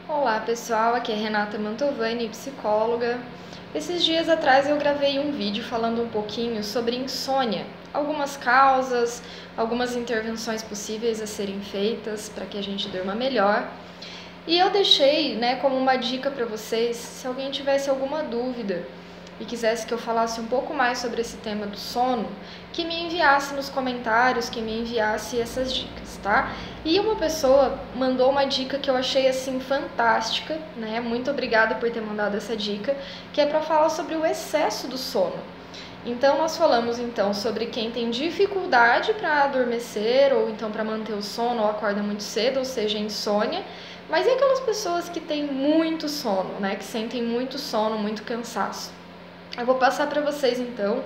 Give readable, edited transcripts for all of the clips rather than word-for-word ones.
Olá pessoal, aqui é Renata Mantovani, psicóloga. Esses dias atrás eu gravei um vídeo falando um pouquinho sobre insônia, algumas causas, algumas intervenções possíveis a serem feitas para que a gente durma melhor. E eu deixei, como uma dica para vocês, se alguém tivesse alguma dúvida e quisesse que eu falasse um pouco mais sobre esse tema do sono, que me enviasse nos comentários, que me enviasse essas dicas, tá? E uma pessoa mandou uma dica que eu achei assim fantástica, né? Muito obrigada por ter mandado essa dica, que é para falar sobre o excesso do sono. Então nós falamos sobre quem tem dificuldade para adormecer ou então para manter o sono ou acorda muito cedo, ou seja, insônia. Mas e aquelas pessoas que têm muito sono, né? Que sentem muito sono, muito cansaço? Eu vou passar para vocês então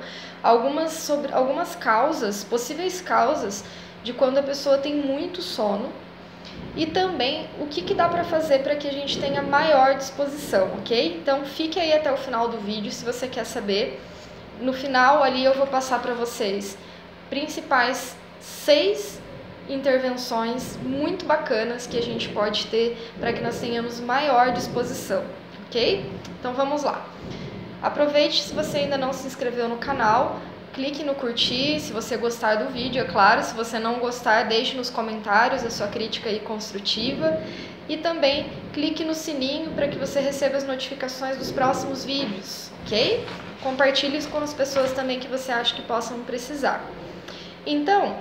algumas causas, possíveis causas de quando a pessoa tem muito sono e também o que dá para fazer para que a gente tenha maior disposição, ok? Então fique aí até o final do vídeo se você quer saber. No final ali eu vou passar para vocês principais 6 intervenções muito bacanas que a gente pode ter para que nós tenhamos maior disposição, ok? Então vamos lá. Aproveite, se você ainda não se inscreveu no canal, clique no curtir, se você gostar do vídeo, é claro. Se você não gostar, deixe nos comentários a sua crítica aí construtiva. E também clique no sininho para que você receba as notificações dos próximos vídeos, ok? Compartilhe isso com as pessoas também que você acha que possam precisar. Então,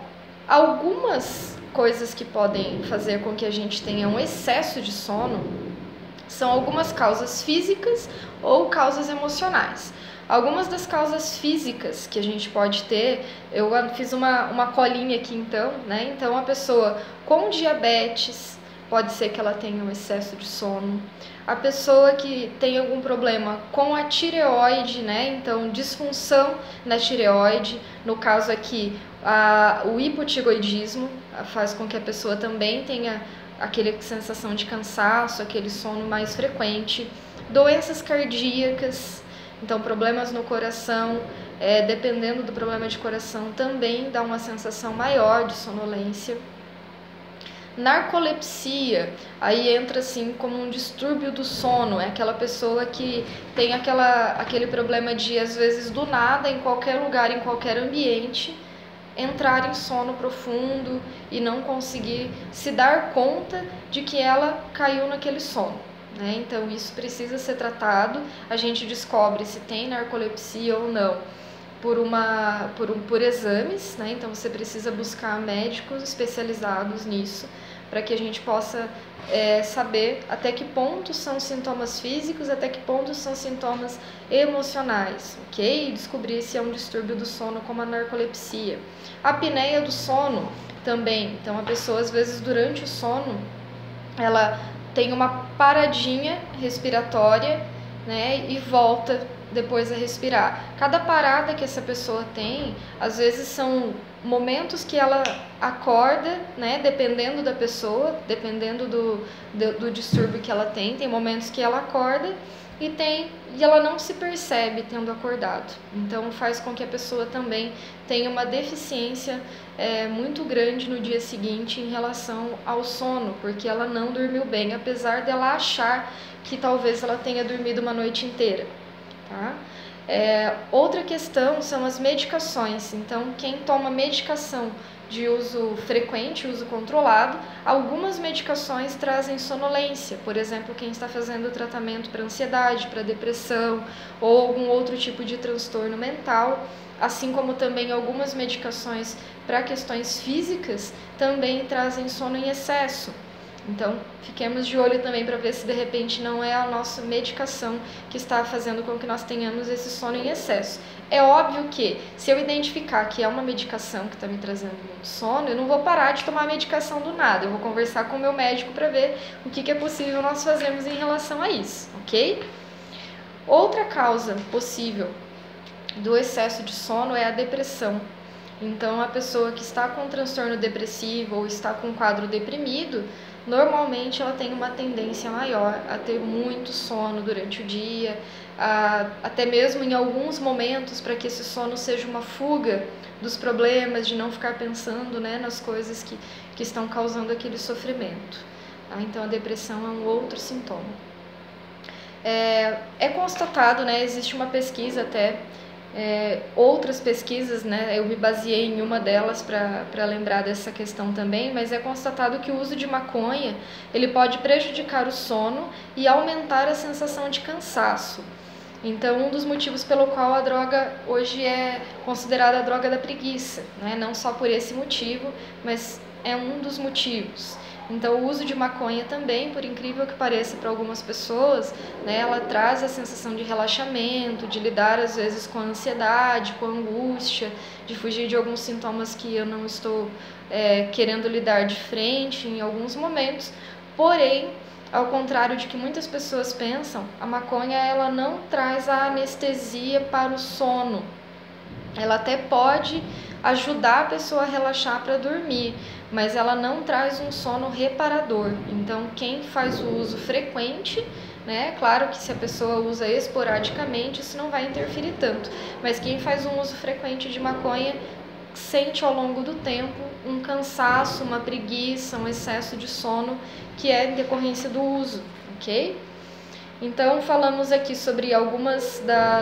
algumas coisas que podem fazer com que a gente tenha um excesso de sono são algumas causas físicas ou causas emocionais. Algumas das causas físicas que a gente pode ter, eu fiz uma colinha aqui então, né? Então a pessoa com diabetes, pode ser que ela tenha um excesso de sono. A pessoa que tem algum problema com a tireoide, né? Então disfunção na tireoide, no caso aqui o hipotireoidismo faz com que a pessoa também tenha aquela sensação de cansaço, aquele sono mais frequente. Doenças cardíacas, então problemas no coração, dependendo do problema de coração, também dá uma sensação maior de sonolência. Narcolepsia, aí entra assim como um distúrbio do sono, é aquela pessoa que tem aquele problema de, às vezes, do nada, em qualquer lugar, em qualquer ambiente, entrar em sono profundo e não conseguir se dar conta de que ela caiu naquele sono, né? Então isso precisa ser tratado. A gente descobre se tem narcolepsia ou não por exames, né? Então você precisa buscar médicos especializados nisso para que a gente possa saber até que ponto são sintomas físicos, até que ponto são sintomas emocionais, ok? E descobrir se é um distúrbio do sono como a narcolepsia. A apneia do sono também, então a pessoa às vezes durante o sono, ela tem uma paradinha respiratória, né, e volta depois a respirar. Cada parada que essa pessoa tem, às vezes são momentos que ela acorda, né, dependendo da pessoa, dependendo do distúrbio que ela tem momentos que ela acorda e ela não se percebe tendo acordado. Então faz com que a pessoa também tenha uma deficiência muito grande no dia seguinte em relação ao sono, porque ela não dormiu bem, apesar dela achar que talvez ela tenha dormido uma noite inteira, tá? Outra questão são as medicações. Então, quem toma medicação de uso frequente, uso controlado, algumas medicações trazem sonolência. Por exemplo, quem está fazendo tratamento para ansiedade, para depressão ou algum outro tipo de transtorno mental, assim como também algumas medicações para questões físicas também trazem sono em excesso. Então, fiquemos de olho também para ver se de repente não é a nossa medicação que está fazendo com que nós tenhamos esse sono em excesso. É óbvio que, se eu identificar que é uma medicação que está me trazendo muito sono, eu não vou parar de tomar a medicação do nada. Eu vou conversar com o meu médico para ver o que é possível nós fazermos em relação a isso, ok? Outra causa possível do excesso de sono é a depressão. Então, a pessoa que está com transtorno depressivo ou está com um quadro deprimido, normalmente ela tem uma tendência maior a ter muito sono durante o dia, até mesmo em alguns momentos, para que esse sono seja uma fuga dos problemas, de não ficar pensando, né, nas coisas que estão causando aquele sofrimento. Tá? Então a depressão é um outro sintoma. É constatado, né, existe uma pesquisa até, outras pesquisas, né, eu me baseei em uma delas para lembrar dessa questão também, mas é constatado que o uso de maconha ele pode prejudicar o sono e aumentar a sensação de cansaço. Então, um dos motivos pelo qual a droga hoje é considerada a droga da preguiça, né, não só por esse motivo, mas é um dos motivos. Então, o uso de maconha também, por incrível que pareça para algumas pessoas, né, ela traz a sensação de relaxamento, de lidar às vezes com a ansiedade, com a angústia, de fugir de alguns sintomas que eu não estou querendo lidar de frente em alguns momentos. Porém, ao contrário de que muitas pessoas pensam, a maconha ela não traz a anestesia para o sono. Ela até pode ajudar a pessoa a relaxar para dormir, mas ela não traz um sono reparador. Então, quem faz o uso frequente, né, claro que se a pessoa usa esporadicamente, isso não vai interferir tanto, mas quem faz um uso frequente de maconha sente ao longo do tempo um cansaço, uma preguiça, um excesso de sono que é em decorrência do uso, ok? Então, falamos aqui sobre algumas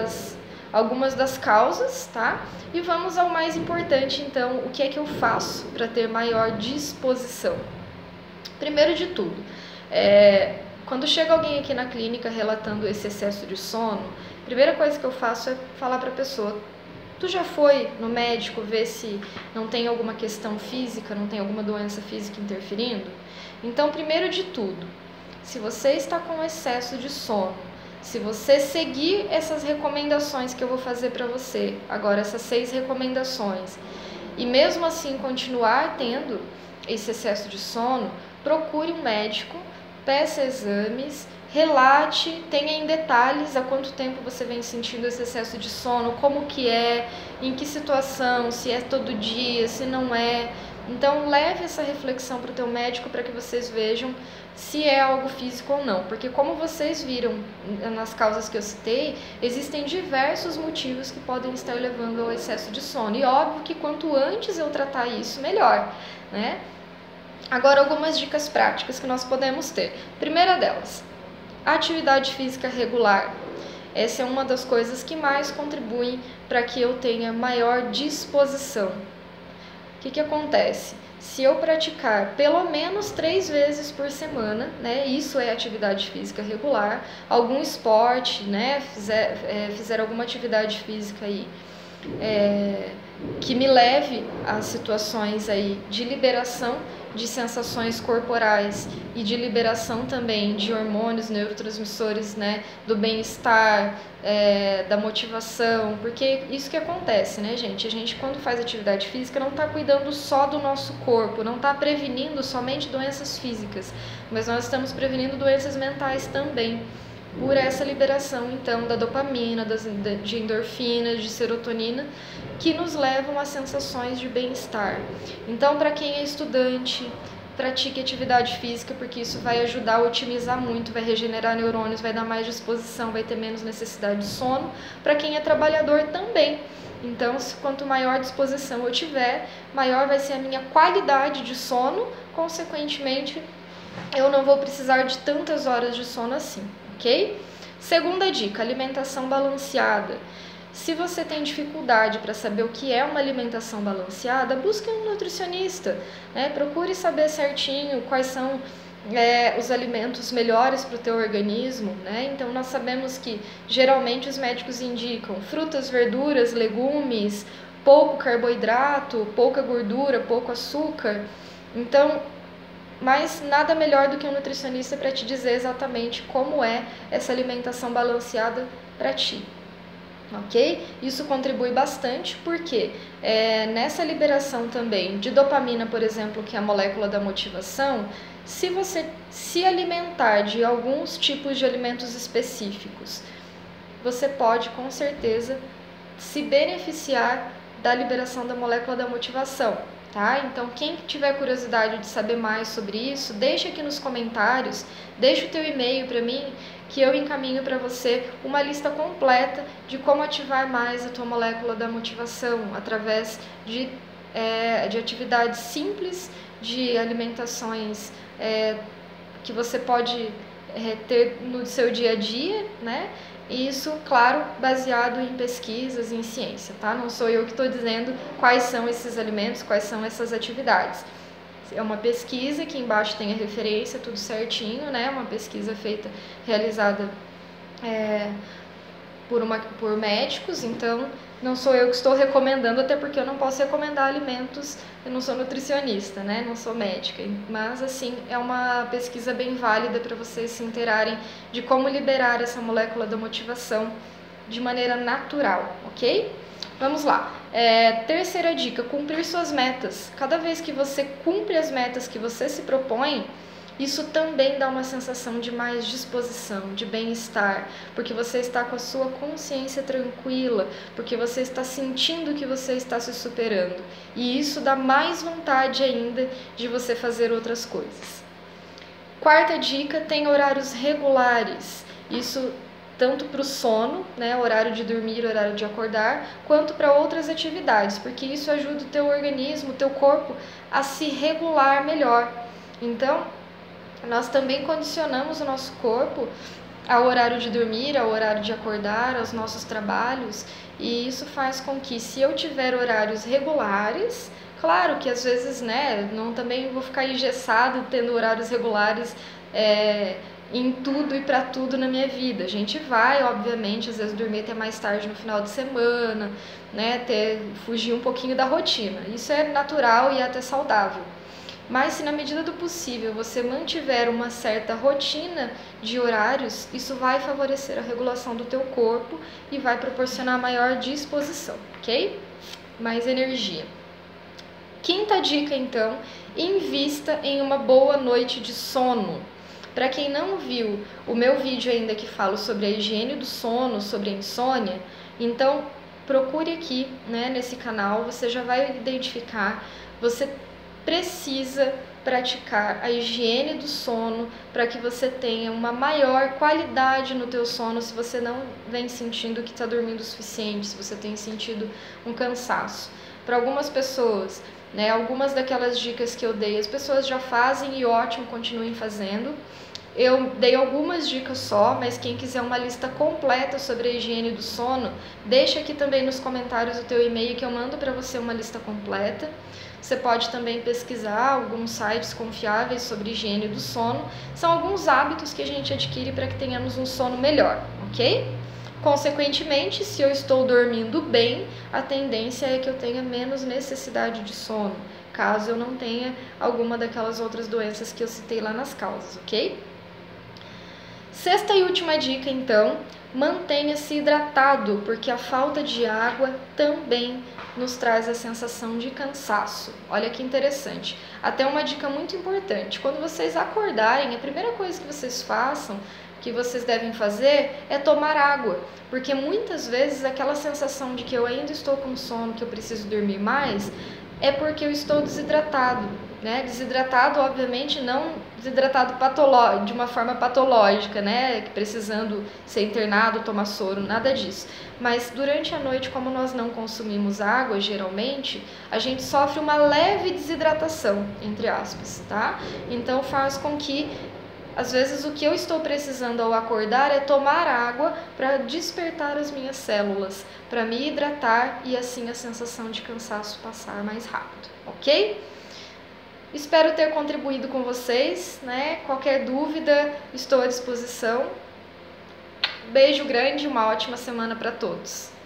das causas, tá? E vamos ao mais importante, então, o que é que eu faço para ter maior disposição? Primeiro de tudo, quando chega alguém aqui na clínica relatando esse excesso de sono, a primeira coisa que eu faço é falar para a pessoa: tu já foi no médico ver se não tem alguma questão física, não tem alguma doença física interferindo? Então, primeiro de tudo, se você está com excesso de sono, se você seguir essas recomendações que eu vou fazer para você, agora essas 6 recomendações, e mesmo assim continuar tendo esse excesso de sono, procure um médico, peça exames, relate, tenha em detalhes há quanto tempo você vem sentindo esse excesso de sono, como que é, em que situação, se é todo dia, se não é. Então leve essa reflexão para o teu médico para que vocês vejam se é algo físico ou não, porque como vocês viram nas causas que eu citei, existem diversos motivos que podem estar levando ao excesso de sono, e óbvio que quanto antes eu tratar isso, melhor, né? Agora, algumas dicas práticas que nós podemos ter. Primeira delas, atividade física regular. Essa é uma das coisas que mais contribuem para que eu tenha maior disposição. O que acontece? Se eu praticar pelo menos 3 vezes por semana, né, isso é atividade física regular, algum esporte, né, fizer alguma atividade física aí, que me leve a situações aí de liberação de sensações corporais e de liberação também de hormônios, neurotransmissores, né, do bem-estar, da motivação, porque isso que acontece, né, gente? A gente, quando faz atividade física, não está cuidando só do nosso corpo, não está prevenindo somente doenças físicas, mas nós estamos prevenindo doenças mentais também, por essa liberação, então, da dopamina, de endorfinas, de serotonina, que nos levam a sensações de bem-estar. Então, para quem é estudante, pratique atividade física, porque isso vai ajudar a otimizar muito, vai regenerar neurônios, vai dar mais disposição, vai ter menos necessidade de sono. Para quem é trabalhador também. Então, quanto maior disposição eu tiver, maior vai ser a minha qualidade de sono, consequentemente, eu não vou precisar de tantas horas de sono assim. Ok? Segunda dica, alimentação balanceada. Se você tem dificuldade para saber o que é uma alimentação balanceada, busque um nutricionista, né? Procure saber certinho quais são os alimentos melhores para o teu organismo, né? Então nós sabemos que geralmente os médicos indicam frutas, verduras, legumes, pouco carboidrato, pouca gordura, pouco açúcar. Então, mas nada melhor do que um nutricionista para te dizer exatamente como é essa alimentação balanceada para ti, ok? Isso contribui bastante porque nessa liberação também de dopamina, por exemplo, que é a molécula da motivação, se você se alimentar de alguns tipos de alimentos específicos, você pode com certeza se beneficiar da liberação da molécula da motivação. Tá? Então, quem tiver curiosidade de saber mais sobre isso, deixa aqui nos comentários, deixa o teu e-mail para mim, que eu encaminho para você uma lista completa de como ativar mais a tua molécula da motivação, através de atividades simples, de alimentações que você pode ter no seu dia a dia, né? E isso, claro, baseado em pesquisas e em ciência, tá? Não sou eu que estou dizendo quais são esses alimentos, quais são essas atividades. É uma pesquisa que embaixo tem a referência, tudo certinho, né? Uma pesquisa realizada por médicos, então não sou eu que estou recomendando, até porque eu não posso recomendar alimentos, eu não sou nutricionista, né? Não sou médica, mas assim, é uma pesquisa bem válida para vocês se inteirarem de como liberar essa molécula da motivação de maneira natural, ok? Vamos lá. Terceira dica, cumprir suas metas. Cada vez que você cumpre as metas que você se propõe, isso também dá uma sensação de mais disposição, de bem-estar, porque você está com a sua consciência tranquila, porque você está sentindo que você está se superando. E isso dá mais vontade ainda de você fazer outras coisas. Quarta dica, tem horários regulares. Isso tanto para o sono, né, horário de dormir, horário de acordar, quanto para outras atividades, porque isso ajuda o teu organismo, o teu corpo a se regular melhor. Então, nós também condicionamos o nosso corpo ao horário de dormir, ao horário de acordar, aos nossos trabalhos, e isso faz com que, se eu tiver horários regulares, claro que às vezes, né, não também vou ficar engessado tendo horários regulares em tudo e para tudo na minha vida. A gente vai, obviamente, às vezes dormir até mais tarde no final de semana, né, fugir um pouquinho da rotina. Isso é natural e até saudável. Mas se na medida do possível você mantiver uma certa rotina de horários, isso vai favorecer a regulação do teu corpo e vai proporcionar maior disposição, ok? Mais energia. Quinta dica, então, invista em uma boa noite de sono. Para quem não viu o meu vídeo ainda que falo sobre a higiene do sono, sobre a insônia, então procure aqui, né, nesse canal, você já vai identificar, você precisa praticar a higiene do sono para que você tenha uma maior qualidade no teu sono, se você não vem sentindo que está dormindo o suficiente, se você tem sentido um cansaço. Para algumas pessoas, né, algumas daquelas dicas que eu dei, as pessoas já fazem e ótimo, continuem fazendo. Eu dei algumas dicas só, mas quem quiser uma lista completa sobre a higiene do sono, deixa aqui também nos comentários o teu e-mail que eu mando para você uma lista completa. Você pode também pesquisar alguns sites confiáveis sobre higiene do sono. São alguns hábitos que a gente adquire para que tenhamos um sono melhor, ok? Consequentemente, se eu estou dormindo bem, a tendência é que eu tenha menos necessidade de sono, caso eu não tenha alguma daquelas outras doenças que eu citei lá nas causas, ok? Sexta e última dica, então, mantenha-se hidratado, porque a falta de água também nos traz a sensação de cansaço. Olha que interessante. Até uma dica muito importante, quando vocês acordarem, a primeira coisa que vocês façam, que vocês devem fazer, é tomar água, porque muitas vezes aquela sensação de que eu ainda estou com sono, que eu preciso dormir mais, é porque eu estou desidratado, né? Desidratado, obviamente, não desidratado de uma forma patológica, né? Precisando ser internado, tomar soro, nada disso. Mas durante a noite, como nós não consumimos água, geralmente, a gente sofre uma leve desidratação, entre aspas, tá? Então faz com que, às vezes, o que eu estou precisando ao acordar é tomar água para despertar as minhas células, para me hidratar e assim a sensação de cansaço passar mais rápido, ok? Espero ter contribuído com vocês, né? Qualquer dúvida, estou à disposição. Beijo grande e uma ótima semana para todos.